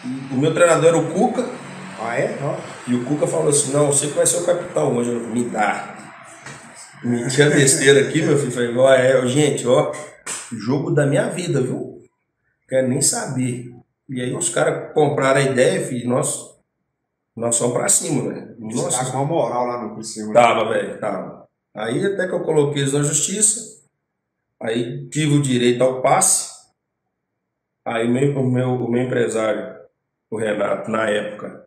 O meu treinador era o Cuca. Ah, é? Ó. E o Cuca falou assim, não, você que vai ser o capitão hoje. Eu, me dá. Meti a besteira aqui, meu filho. Falei, ó, gente, ó, jogo da minha vida, viu? Quero nem saber. E aí os caras compraram a ideia, filho, nós fomos pra cima, velho. Você tá com uma moral lá no Criciúma. Tava, velho, tava. Aí até que eu coloquei eles na justiça, aí tive o direito ao passe, aí o meu empresário, o Renato, na época,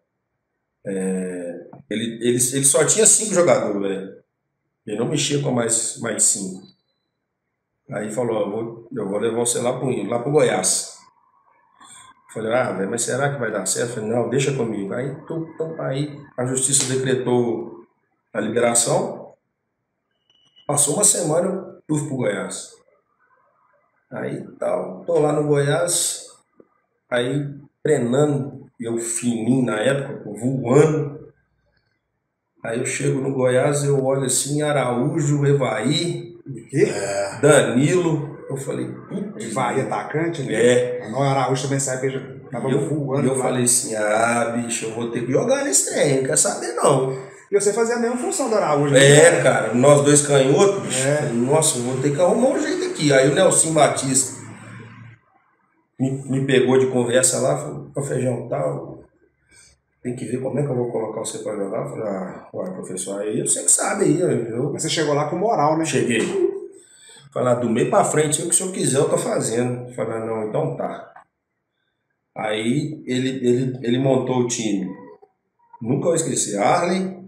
ele só tinha 5 jogadores, velho. Ele não mexia com mais 5. Aí falou, eu vou levar você lá pro Goiás. Falei, velho, mas será que vai dar certo? Falei, não, deixa comigo. Aí a justiça decretou a liberação. Passou uma semana, eu fui pro Goiás. Aí tal, tô lá no Goiás, aí treinando, eu fininho na época, voando. Aí eu chego no Goiás, eu olho assim, Araújo, Evaí, Danilo. Eu falei, putz. Evaí atacante, né? É. O Araújo também saiu, tava voando. E eu falei assim, bicho, eu vou ter que jogar nesse trem, não quer saber não. E você fazia a mesma função do Araújo. É, cara, nós dois canhotos, bicho. Falei, nossa, eu vou ter que arrumar um jeito aqui. Aí o Nelson Batista me pegou de conversa lá, falou, Feijão, tal, tem que ver como é que eu vou colocar você pra jogar. Eu falei, professor, aí você que sabe aí. Mas você chegou lá com moral, né? Cheguei. Falei, do meio pra frente, o que o senhor quiser eu tô fazendo. Falei, não, então tá. Aí ele montou o time. Nunca vou esquecer. Arlen,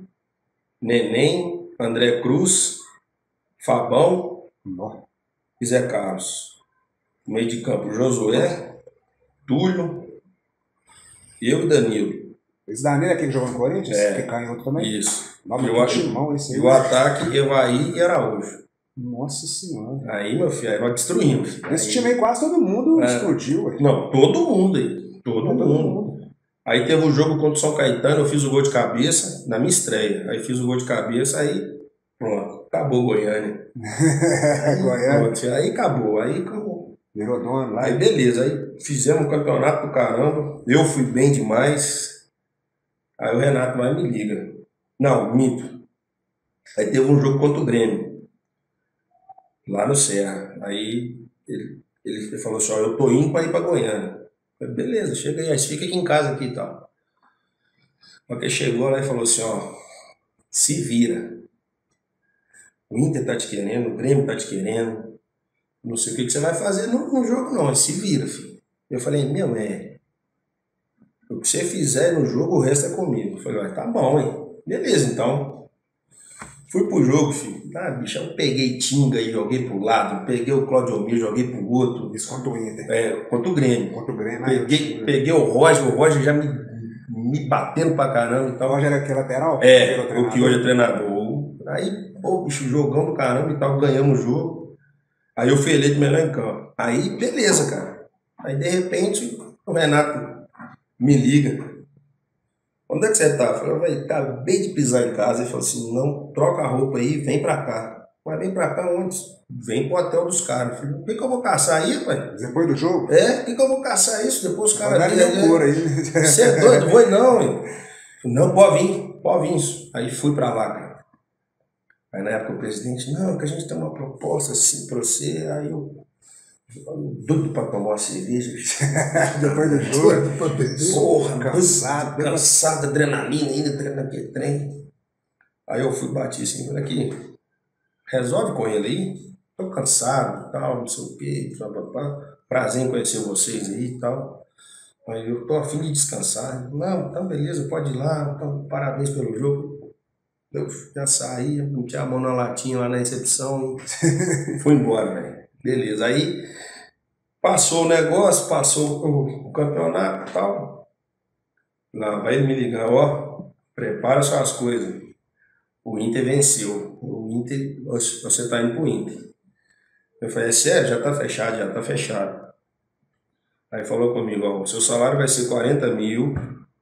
Neném, André Cruz, Fabão e Zé Carlos. Meio de campo, Josué, Túlio, eu e Danilo. Esse Danilo é aquele que jogou no Corinthians? Que canhoto também? Isso. E o ataque, Evaí e Araújo. Nossa Senhora. Aí, meu filho, aí nós destruímos. Esse time aí quase todo mundo explodiu, ué. Não, todo mundo aí. Todo mundo. Aí teve o jogo contra o São Caetano, eu fiz o gol de cabeça na minha estreia. Aí fiz o gol de cabeça, aí pronto, acabou Goiânia. Goiânia. Aí acabou. Virou dono lá. Aí beleza, aí fizemos um campeonato do caramba, eu fui bem demais. Aí o Renato vai me liga. Não, minto. Aí teve um jogo contra o Grêmio, lá no Serra. Aí ele falou assim, eu tô indo pra ir pra Goiânia. Falei, beleza, chega aí, fica aqui em casa aqui e tal. Porque chegou lá e falou assim, se vira. O Inter tá te querendo, o Grêmio tá te querendo. Não sei o que você vai fazer no jogo não, se vira, filho. Eu falei, o que você fizer no jogo, o resto é comigo. Eu falei, tá bom, hein? Beleza, então. Fui pro jogo, filho. Bicho, eu peguei Tinga e joguei pro lado, peguei o Claudio Almir, joguei pro outro. Isso contra o Inter. Contra o Grêmio. Contra o Grêmio. Peguei o Roger já me batendo pra caramba. Então. O Roger era que lateral? O que hoje é treinador. Aí, bicho, jogão do caramba e tal, ganhamos o jogo. Aí eu fui eleito melhor em campo. Aí, beleza, cara. Aí, de repente, o Renato me liga. Onde é que você tá? Eu falei, velho, acabei de pisar em casa. Ele falou assim, não, troca a roupa aí, vem pra cá. Mas vem pra cá onde? Vem pro hotel dos caras. Eu falei, por que eu vou caçar aí, pai? Depois do jogo? Por que eu vou caçar isso? Depois os caras... aí. Você é doido? Vou não, hein? Não, pode vir. Aí fui pra lá, cara. Aí na época o presidente, não, que a gente tem uma proposta assim pra você. Aí eu doido pra tomar uma cerveja. Depois do jogo. Porra, cansado, adrenalina, ainda treinando aquele trem. Aí eu fui bater assim, falei aqui, resolve com ele aí. Tô cansado, tal, não sei o quê, prazer em conhecer vocês aí e tal. Aí eu tô a fim de descansar. Não, então beleza, pode ir lá, então, parabéns pelo jogo. Eu já saí, meti a mão na latinha lá na recepção e fui embora, velho. Beleza, aí passou o negócio, passou o campeonato e tal. Lá vai ele me ligar, prepara suas coisas. O Inter venceu. Você tá indo pro Inter. Eu falei, é sério? Já tá fechado. Aí falou comigo, seu salário vai ser 40 mil,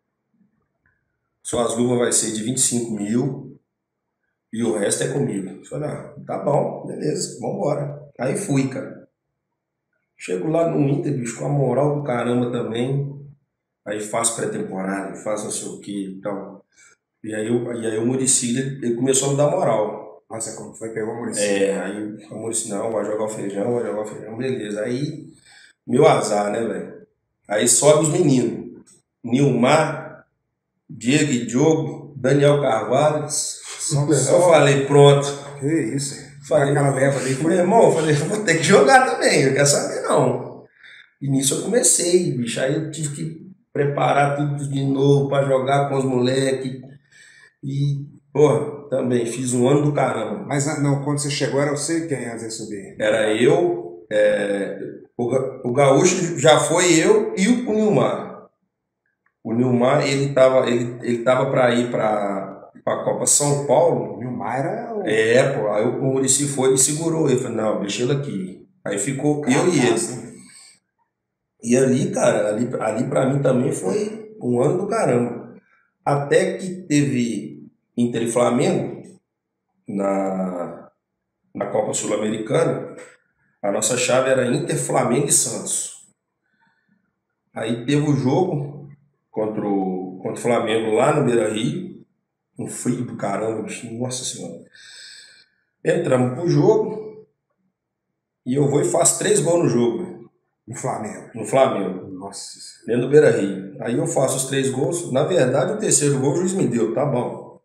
suas luvas vai ser de 25 mil e o resto é comigo. Eu falei, tá bom, beleza, vambora. Aí fui, cara. Chego lá no Inter, bicho, com a moral do caramba também. Aí faz pré-temporada, faz não sei o que e tal. E aí o Muricy, ele começou a me dar moral. Nossa, como foi? Pegou o Muricy. Aí o Muricy, não, vai jogar o Feijão, beleza. Aí, meu azar, né, velho? Aí sobe os meninos. Nilmar, Diego e Diogo, Daniel Carvalho. Eu falei, pronto. Que isso? Falei, aquela leva ali. Meu irmão, eu falei, vou ter que jogar também, não quero saber não. E nisso eu comecei, bicho. Aí eu tive que preparar tudo de novo pra jogar com os moleques. E, pô, também fiz um ano do caramba. Mas não, quando você chegou, era você quem ia subir? Era eu, o Gaúcho já foi eu e o Nilmar. O Nilmar, ele tava pra ir pra Copa São Paulo. O Nilmar era o... Pô, aí o Muricy foi e segurou ele. Falei, não, deixa ele aqui. Aí ficou eu e ele. E ali, cara, ali pra mim também foi um ano do caramba. Até que teve Inter e Flamengo na Copa Sul-Americana. A nossa chave era Inter, Flamengo e Santos. Aí teve o jogo contra o Flamengo lá no Beira-Rio. Um frio do caramba, bicho. Nossa Senhora. Entramos pro jogo e eu vou e faço 3 gols no jogo. No Flamengo? No Flamengo. Nossa. Dentro do Beira-Rio. Aí eu faço os 3 gols. Na verdade, o terceiro gol o juiz me deu, tá bom.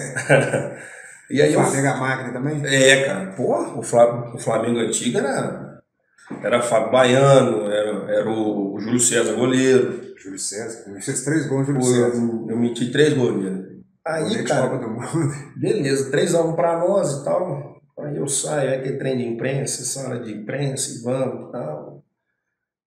E aí o Flamengo a máquina também? Cara. Pô, o Flamengo antigo era Fábio Baiano, era o Júlio César goleiro. Júlio César? Eu fiz 3 gols no Júlio César. Eu meti 3 gols nele. Aí, cara, Copa do Mundo. Beleza, 3-1 pra nós e tal. Aí eu saio, é que trem de imprensa, sala de imprensa e vamos e tal.